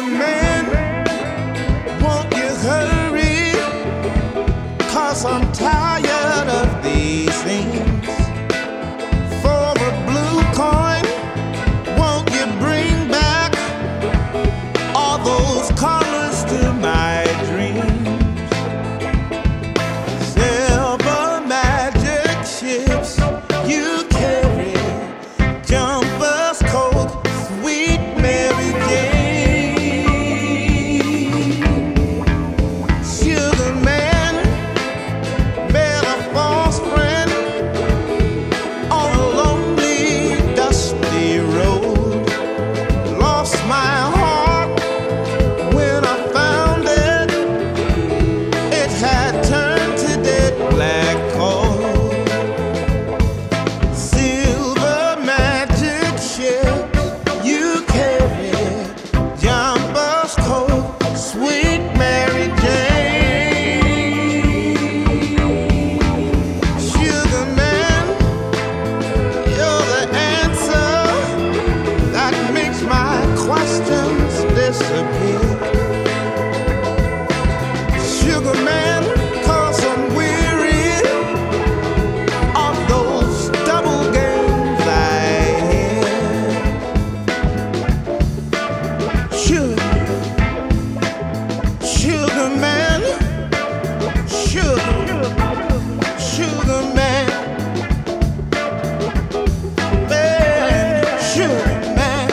man, won't you hurry? 'Cause I'm tired of these things. For a blue coin, won't you bring back all those colors to my dreams? Silver magic ships you carry, jumpers, coat, sweet Mary Jane. Sugar man met a false friend on a lonely, dusty road. Lost my heart when I found it. It had turned to dead black coal. Silver magic ship you carry, jumpers, coat, sweet Mary Jane. Sugar man, you're the answer that makes my questions disappear. Sugar man, 'cause I'm weary of those double games I hear. Sugar man, sugar man, man, sugar man.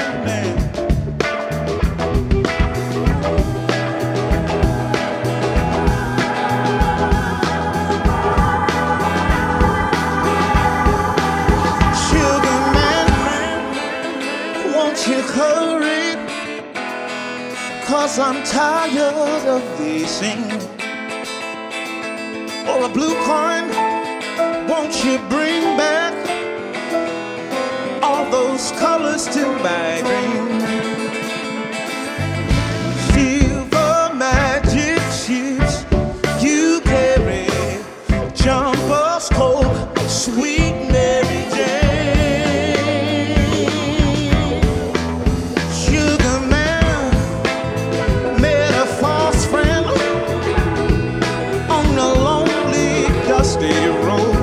Sugar man, won't you hurry? 'Cause I'm tired of these things. For a blue coin, won't you bring back all those colors to my dreams? Silver magic ships you carry, jumpers, coat, sweet Mary Jane. Sugar man met a false friend on a lonely, dusty road.